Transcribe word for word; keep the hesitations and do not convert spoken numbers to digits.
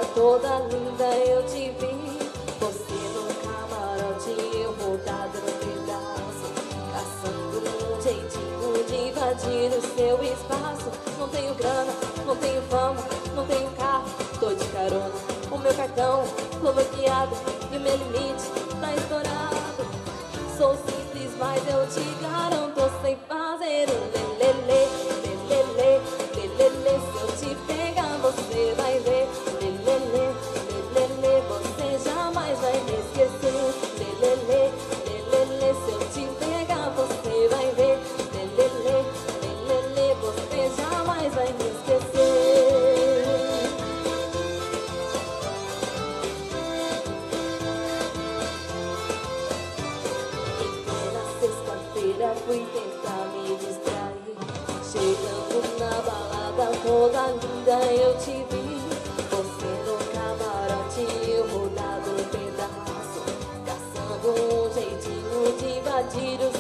toda linda eu te vi. Você no camarote, eu rodado no pedaço, caçando um jeitinho de invadir o seu espaço. Não tenho grana, não tenho fama, não tenho carro, tô de carona. O meu cartão foi bloqueado e o meu limite tá estourado. Sou simples, mas eu te garanto, eu sei fazer um lelele, lelele, lelele. Se eu te pegar, você vai ver. Lelele, lelele, você jamais vai me esquecer. Lelele, lelele, se eu te pegar, você vai ver. Lelele, lelele, você jamais vai me esquecer. Fui tentar me distrair, chegando na balada toda linda eu te vi. Você no camarote, eu rodado no pedaço, caçando um jeitinho de invadir o